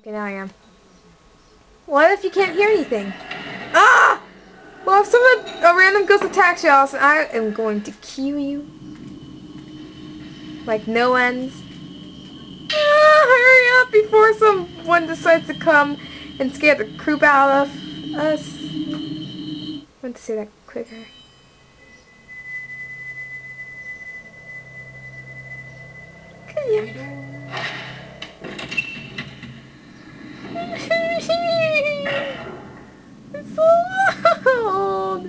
Okay, now I am. What if you can't hear anything? Ah! Well, if a random ghost attacks you, Allison, I am going to kill you. Like no ends. Ah, hurry up before someone decides to come and scare the creep out of us. I want to say that quicker. Come here. It's so loud.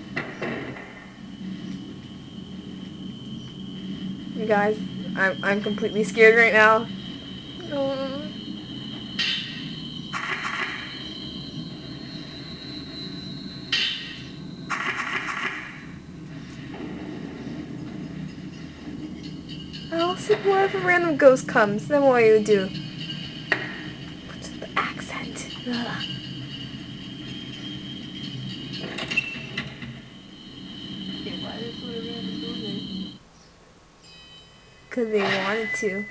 You guys, I'm completely scared right now. Allison, what if a random ghost comes? Then what do you do? What's the accent? Ugh. Because they wanted to.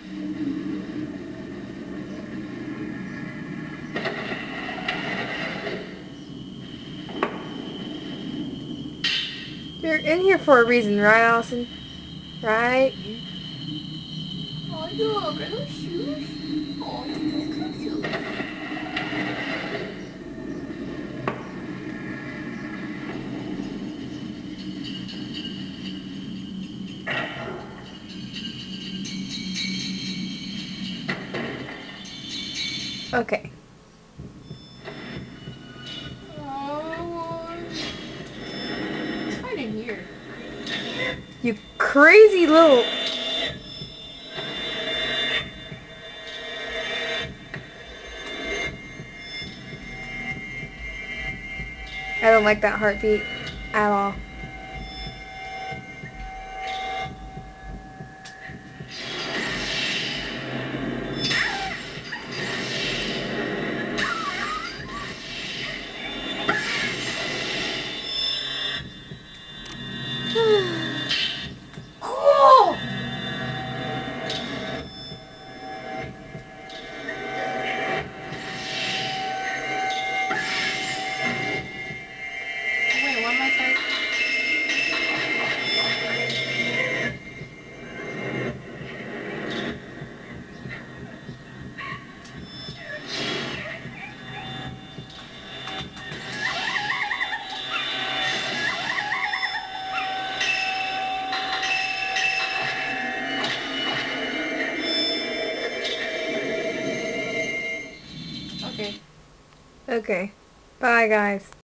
You're in here for a reason, right, Allison? Right? Oh, look, are those shoes? Oh, that's so cute. Okay. Oh, it's fine in here. You crazy little... I don't like that heartbeat at all. Cool! Wait, what am I saying? Okay. Okay. Bye, guys.